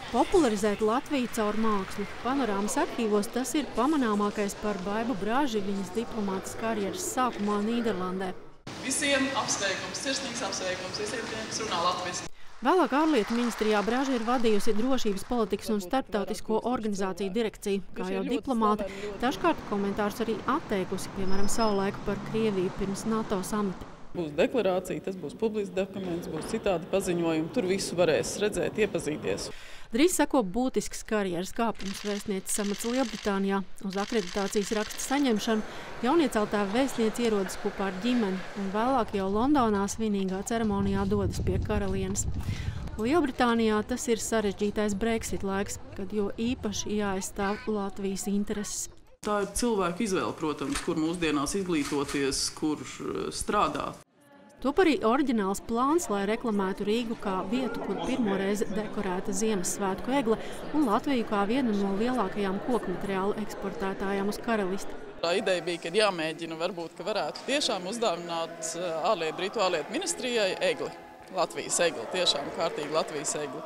Popularizēt Latviju caur mākslu. Panorāmas arhīvos tas ir pamanāmākais par Baibu Braži viņas diplomātas karjeras sākumā Nīderlandē. Visiem apsveikums, sirsnīgs apsveikums, visiem tiem, kas runā latviski. Vēlāk ārlietu ministrijā Braža ir vadījusi drošības politikas un starptautisko organizāciju direkciju. Kā jau diplomāte, dažkārt komentārus arī atteikusi, piemēram, savulaik par Krieviju pirms NATO samita. Būs deklarācija, tas būs publisks dokuments, būs citādi paziņojumi. Tur visu varēs redzēt, iepazīties. Drīz seko būtisks karjeras kāpums vēstnieces amats Lielbritānijā. Uz akreditācijas raksta saņemšanu jaunieceltā vēstniece ierodas kopā ar ģimeni un vēlāk jau Londonā svinīgā ceremonijā dodas pie karalienes. Lielbritānijā tas ir sarežģītais Brexit laiks, kad jo īpaši jāaizstāv Latvijas intereses. Tā ir cilvēku izvēle, protams, kur mūsdienās izglītoties, kur strādāt. Top arī oriģināls plāns, lai reklamētu Rīgu kā vietu, kur pirmoreiz dekorēta Ziemassvētku egle un Latviju kā vienu no lielākajām kokmateriālu eksportētājām uz karalisti. Tā ideja bija, ka jāmēģina varbūt, ka varētu tiešām uzdāvināt Brītu ārlietu ministrijai egli. Latvijas egli, tiešām kārtīgi Latvijas egli.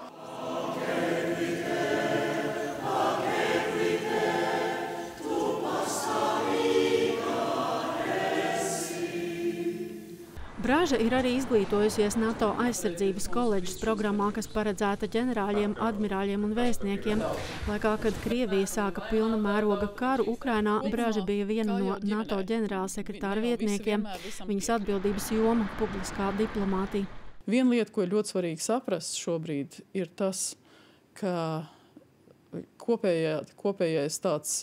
Braža ir arī izglītojusies NATO aizsardzības koledžas programmā, kas paredzēta ģenerāļiem, admirāļiem un vēstniekiem. Laikā, kad Krievija sāka pilna mēroga karu Ukrainā, Braža bija viena no NATO ģenerālsekretāra vietniekiem. Viņas atbildības joma – publiskā diplomātija. Viena lieta, ko ir ļoti svarīgi saprast šobrīd, ir tas, ka kopējais tāds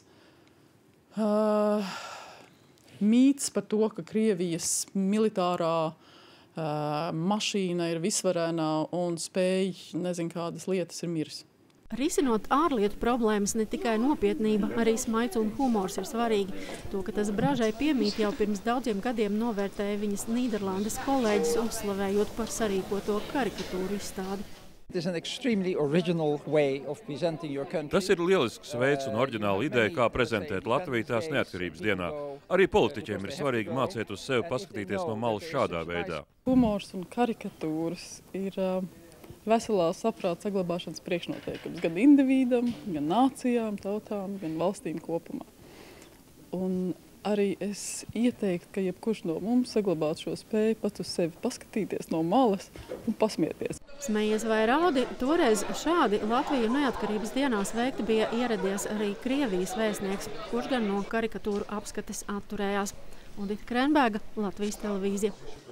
mīts par to, ka Krievijas militārā mašīna ir visvarēnā un spēj nezinu kādas lietas ir miris. Risinot ārlietu problēmas, ne tikai nopietnība, arī smaids un humors ir svarīgi. To, ka tas Bražai piemīt, jau pirms daudziem gadiem novērtēja viņas Nīderlandes kolēģis, uzslavējot par sarīkoto karikatūru izstādi. Tas ir lielisks veids un oriģināla ideja, kā prezentēt Latviju tās neatkarības dienā. Arī politiķiem ir svarīgi mācīt uz sevi paskatīties no malas šādā veidā. Humors un karikatūras ir veselā saprāta saglabāšanas priekšnoteikums gan individam, gan nācijām, tautām, gan valstīm kopumā. Un arī es ieteiktu, ka jebkurš no mums saglabātu šo spēju pat uz sevi paskatīties no malas un pasmieties. Smejies vai raudi, toreiz šādi Latviju neatkarības dienās veikti bija ieradies arī Krievijas vēstnieks, kurš gan no karikatūru apskates atturējās. Udita Krenberga, Latvijas televīzija.